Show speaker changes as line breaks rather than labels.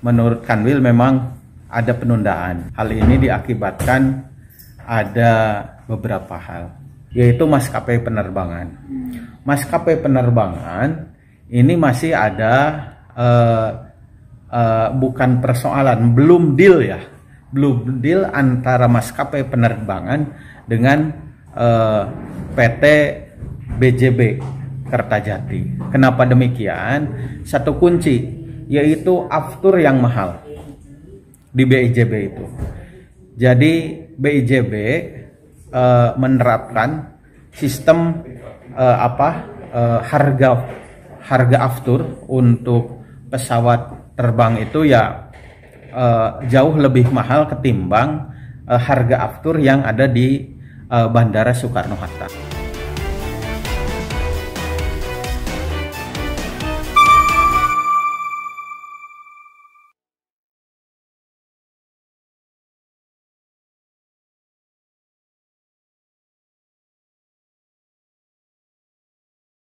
menurut Kanwil memang ada penundaan. Hal ini diakibatkan ada beberapa hal, yaitu maskapai penerbangan. Maskapai penerbangan ini masih ada bukan persoalan, belum deal antara maskapai penerbangan dengan PT BJB Kertajati. Kenapa demikian? Satu kunci, yaitu aftur yang mahal di BIJB itu. Jadi BIJB menerapkan sistem harga aftur untuk pesawat terbang itu ya jauh lebih mahal ketimbang harga aftur yang ada di Bandara Soekarno-Hatta.